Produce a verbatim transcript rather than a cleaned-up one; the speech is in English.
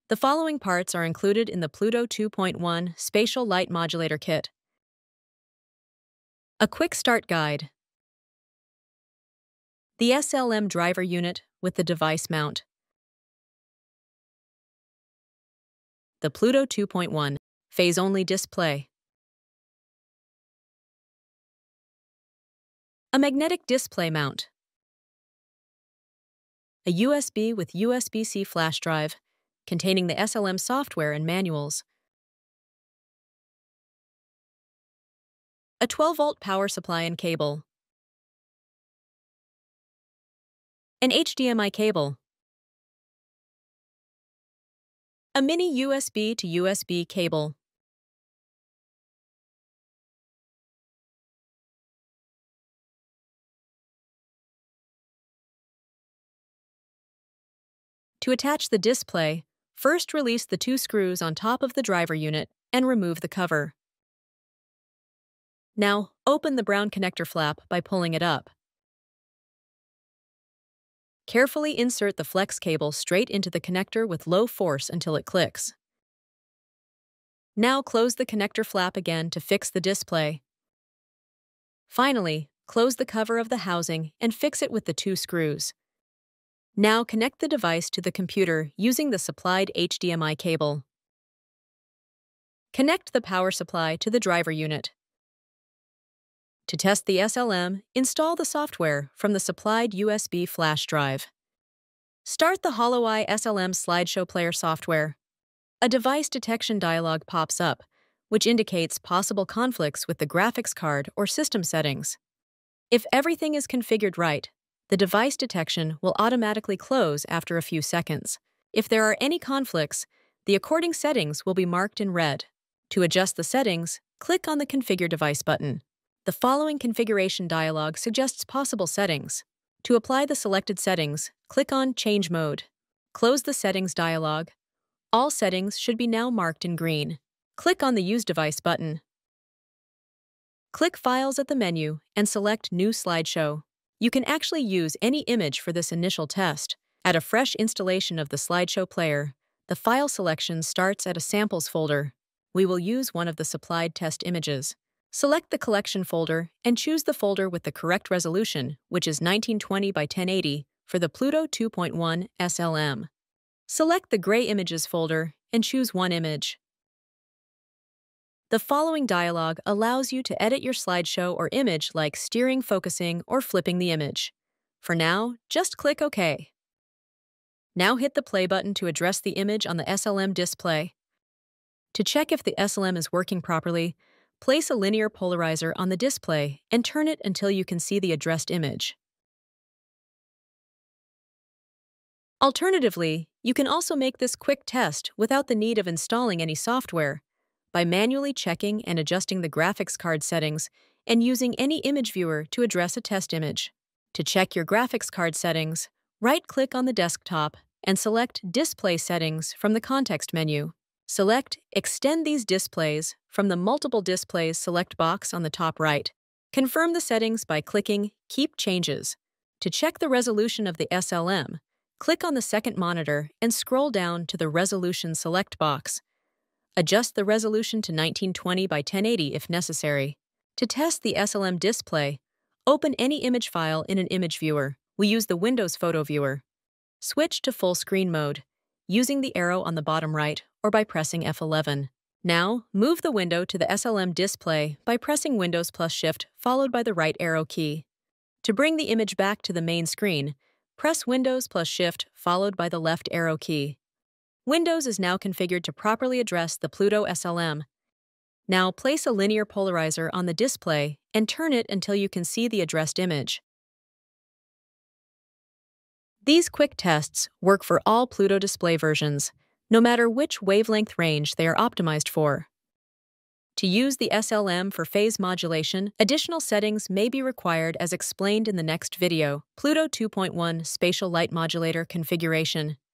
The following parts are included in the PLUTO two point one Spatial Light Modulator Kit. A quick start guide. The S L M driver unit with the device mount. The PLUTO two point one phase-only display. A magnetic display mount. A U S B with U S B C flash drive containing the S L M software and manuals. A twelve volt power supply and cable. An H D M I cable. A mini U S B to U S B cable. To attach the display, first release the two screws on top of the driver unit and remove the cover. Now, open the brown connector flap by pulling it up. Carefully insert the flex cable straight into the connector with low force until it clicks. Now close the connector flap again to fix the display. Finally, close the cover of the housing and fix it with the two screws. Now connect the device to the computer using the supplied H D M I cable. Connect the power supply to the driver unit. To test the S L M, install the software from the supplied U S B flash drive. Start the HOLOEYE S L M Slideshow player software. A device detection dialog pops up, which indicates possible conflicts with the graphics card or system settings. If everything is configured right, the device detection will automatically close after a few seconds. If there are any conflicts, the according settings will be marked in red. To adjust the settings, click on the Configure Device button. The following configuration dialog suggests possible settings. To apply the selected settings, click on Change Mode. Close the Settings dialog. All settings should be now marked in green. Click on the Use Device button. Click Files at the menu and select New Slideshow. You can actually use any image for this initial test. At a fresh installation of the Slideshow player, the file selection starts at a Samples folder. We will use one of the supplied test images. Select the collection folder and choose the folder with the correct resolution, which is nineteen twenty by ten eighty, for the PLUTO two point one S L M. Select the Gray Images folder and choose one image. The following dialog allows you to edit your slideshow or image like steering, focusing, or flipping the image. For now, just click OK. Now hit the play button to address the image on the S L M display. To check if the S L M is working properly, place a linear polarizer on the display and turn it until you can see the addressed image. Alternatively, you can also make this quick test without the need of installing any software, by manually checking and adjusting the graphics card settings and using any image viewer to address a test image. To check your graphics card settings, right-click on the desktop and select Display Settings from the context menu. Select Extend these displays from the Multiple Displays select box on the top right. Confirm the settings by clicking Keep Changes. To check the resolution of the S L M, click on the second monitor and scroll down to the Resolution select box. Adjust the resolution to nineteen twenty by ten eighty if necessary. To test the S L M display, open any image file in an image viewer. We use the Windows Photo Viewer. Switch to full screen mode, using the arrow on the bottom right or by pressing F eleven. Now, move the window to the S L M display by pressing Windows plus Shift followed by the right arrow key. To bring the image back to the main screen, press Windows plus Shift followed by the left arrow key. Windows is now configured to properly address the PLUTO S L M. Now place a linear polarizer on the display and turn it until you can see the addressed image. These quick tests work for all PLUTO display versions, no matter which wavelength range they are optimized for. To use the S L M for phase modulation, additional settings may be required as explained in the next video. PLUTO two point one Spatial Light Modulator Configuration.